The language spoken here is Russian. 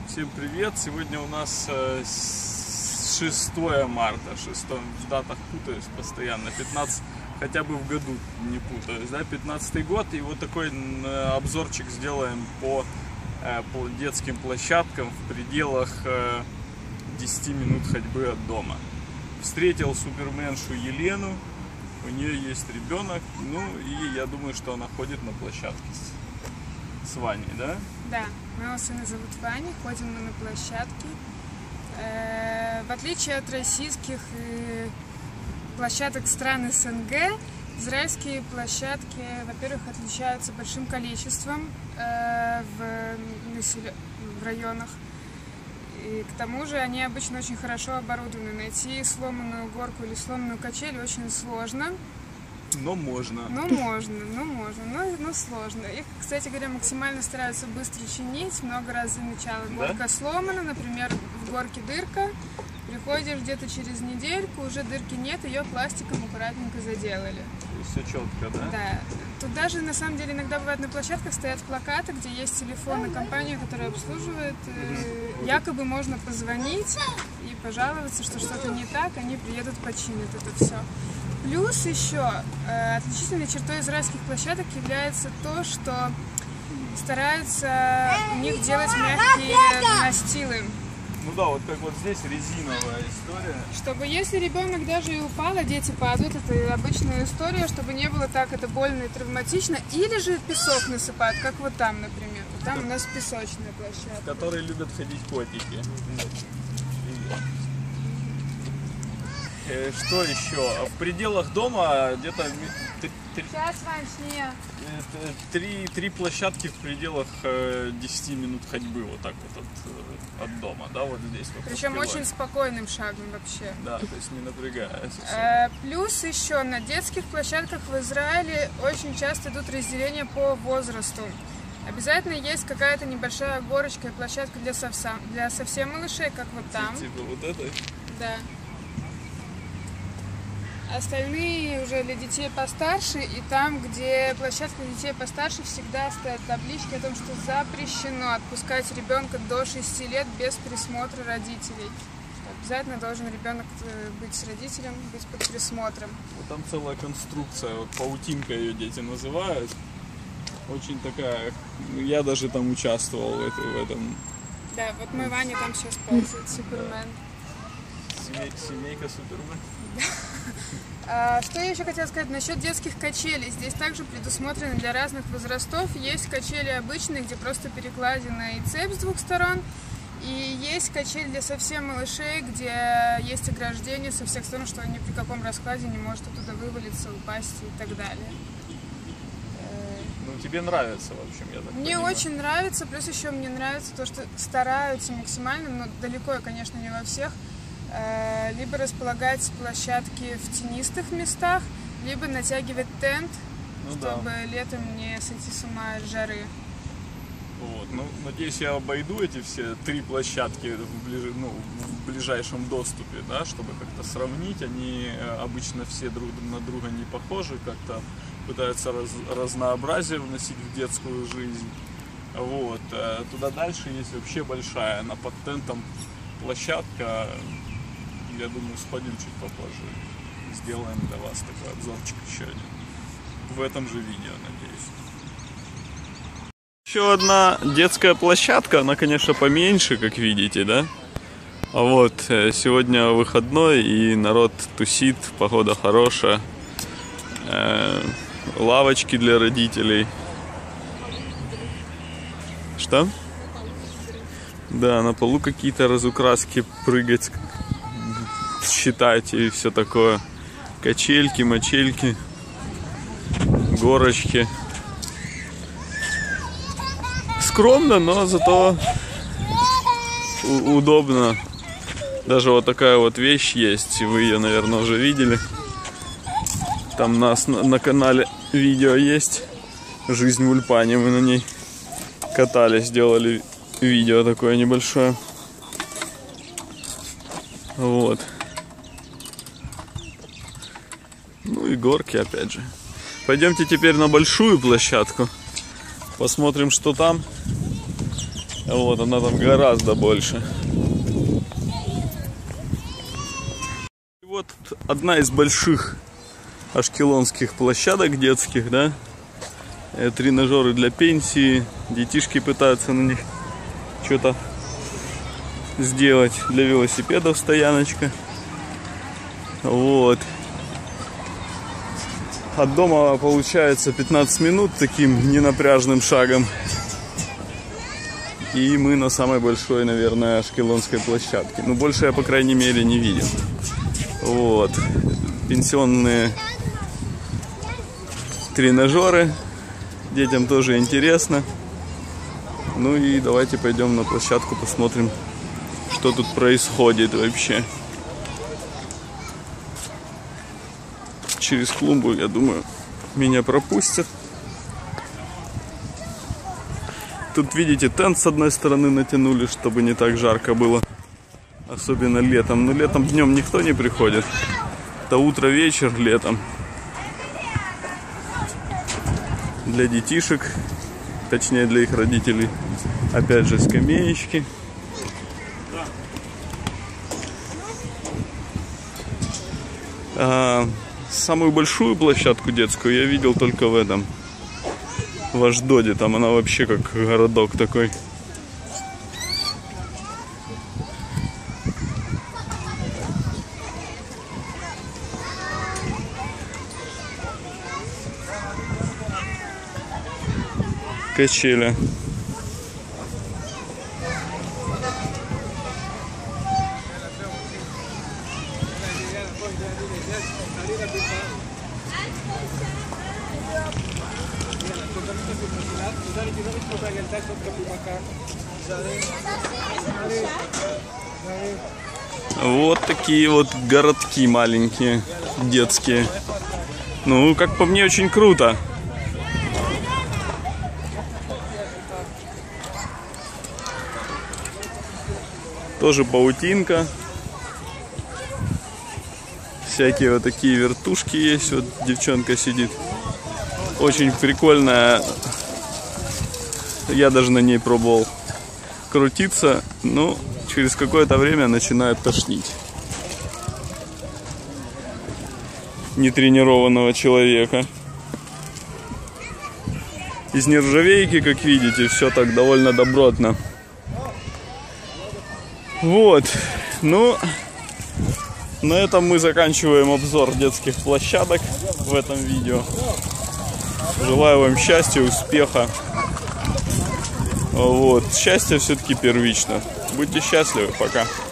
Всем привет! Сегодня у нас 6 марта. В датах путаюсь постоянно. 15, хотя бы в году не путаюсь, да? 15-й год. И вот такой обзорчик сделаем по детским площадкам в пределах 10 минут ходьбы от дома. Встретил суперменшу Елену. У нее есть ребенок. Ну и я думаю, что она ходит на площадке с Ваней, да? Да, моего сына зовут Ваня, ходим мы на площадке. В отличие от российских площадок стран СНГ, израильские площадки, во-первых, отличаются большим количеством в районах. И к тому же они обычно очень хорошо оборудованы. Найти сломанную горку или сломанную качель очень сложно. Но можно. Но сложно. Их, кстати говоря, максимально стараются быстро чинить. Много раз замечала. Горка сломана, например, в горке дырка. Приходишь где-то через недельку, уже дырки нет, ее пластиком аккуратненько заделали. И все четко, да? Да. Тут даже, на самом деле, иногда бывает на площадках стоят плакаты, где есть телефоны компании, которая обслуживает. Якобы можно позвонить и пожаловаться, что что-то не так, они приедут, починят это все. Плюс еще отличительной чертой израильских площадок является то, что стараются у них делать мягкие настилы. Ну да, вот как вот здесь резиновая история. Чтобы если ребенок даже и упал, а дети падают, это обычная история, чтобы не было так это больно и травматично. Или же песок насыпают, как вот там, например. Вот там у нас песочная площадка. В которой любят ходить котики. Что еще? В пределах дома где-то Сейчас, Вань, три площадки в пределах 10 минут ходьбы вот так вот от дома, да, вот здесь. Вот причем очень спокойным шагом вообще. Да, то есть не напрягаясь. Плюс еще на детских площадках в Израиле очень часто идут разделения по возрасту. Обязательно есть какая-то небольшая горочка и площадка для совсем малышей, как вот там. Типа вот это? Да. Остальные уже для детей постарше, и там, где площадка для детей постарше, всегда стоят таблички о том, что запрещено отпускать ребенка до 6 лет без присмотра родителей. Обязательно должен ребенок быть с родителем, быть под присмотром. Вот там целая конструкция, вот паутинка ее дети называют. Очень такая, я даже там участвовал в этом. Да, вот мой Ваня там сейчас ползает, Супермен. Семейка Супермен. Что я еще хотела сказать насчет детских качелей. Здесь также предусмотрены для разных возрастов. Есть качели обычные, где просто перекладина и цепь с двух сторон. И есть качели для совсем малышей, где есть ограждение со всех сторон, что ни при каком раскладе не может оттуда вывалиться, упасть и так далее. Ну, тебе нравится, в общем, я так Мне понимаю. очень нравится, плюс еще мне нравится то, что стараются максимально, но далеко, конечно, не во всех, либо располагать площадки в тенистых местах, либо натягивать тент, чтобы летом не сойти с ума от жары. Вот. Ну, надеюсь, я обойду эти все три площадки в ближайшем доступе, да, чтобы как-то сравнить. Они обычно все друг на друга не похожи, как-то пытаются разнообразие вносить в детскую жизнь. Вот. Туда дальше есть вообще большая, она под тентом площадка. Я думаю, сходим чуть попозже. Сделаем для вас такой обзорчик еще один. В этом же видео, надеюсь. Еще одна детская площадка. Она, конечно, поменьше, как видите, да? А вот, сегодня выходной, и народ тусит, погода хорошая. Лавочки для родителей. Что? Да, на полу какие-то разукраски прыгать, считать и все такое. Качельки, мочельки, горочки. Скромно, но зато удобно. Даже вот такая вот вещь есть. Вы ее, наверное, уже видели. Там у нас на канале видео есть. Жизнь в Ульпане. Мы на ней катались, сделали видео такое небольшое. Вот. Ну и горки опять же. Пойдемте теперь на большую площадку. Посмотрим, что там. Вот, она там гораздо больше. И вот одна из больших ашкелонских площадок детских, да. Тренажеры для пенсии. Детишки пытаются на них что-то сделать. Для велосипедов стояночка. Вот. От дома получается 15 минут таким ненапряжным шагом. И мы на самой большой, наверное, ашкелонской площадке. Ну, больше я, по крайней мере, не видел. Вот. Пенсионные тренажеры. Детям тоже интересно. Ну и давайте пойдем на площадку, посмотрим, что тут происходит вообще. Через клумбу, я думаю, меня пропустят. Тут, видите, тент с одной стороны натянули, чтобы не так жарко было. Особенно летом. Но летом днем никто не приходит. Это утро, вечер летом. Для детишек, точнее для их родителей, опять же скамеечки. Самую большую площадку детскую я видел только в этом, в Ашдоде. Там она вообще как городок такой. Качели. Вот такие вот городки маленькие, детские. Ну, как по мне, очень круто. Тоже паутинка. Всякие вот такие вертушки есть. Вот девчонка сидит. Очень прикольная. Я даже на ней пробовал крутиться. Но через какое-то время начинает тошнить нетренированного человека. Из нержавейки, как видите, все так довольно добротно. Вот, ну, на этом мы заканчиваем обзор детских площадок в этом видео. Желаю вам счастья, успеха. Вот, счастье все-таки первично. Будьте счастливы, пока.